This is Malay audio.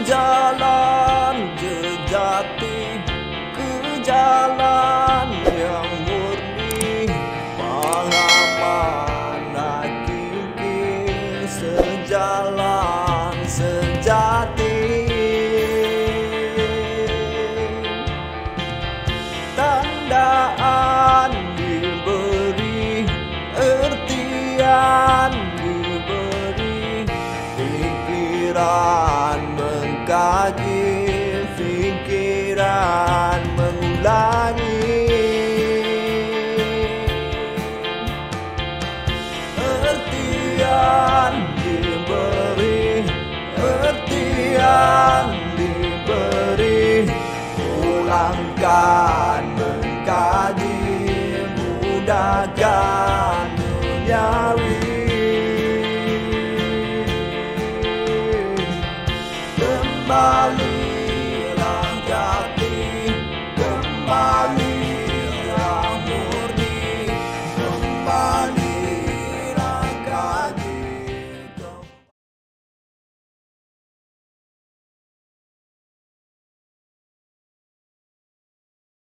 jalan sejati, ke jalan yang murni, pahaman hakiki sejalan sejati. Tandaan diberi, ertian diberi, pikiran mengkaji, pikiran mengulangi. Ertian diberi, ertian diberi, ulangkan mengkaji, mudahkan duniawi. Kembalilah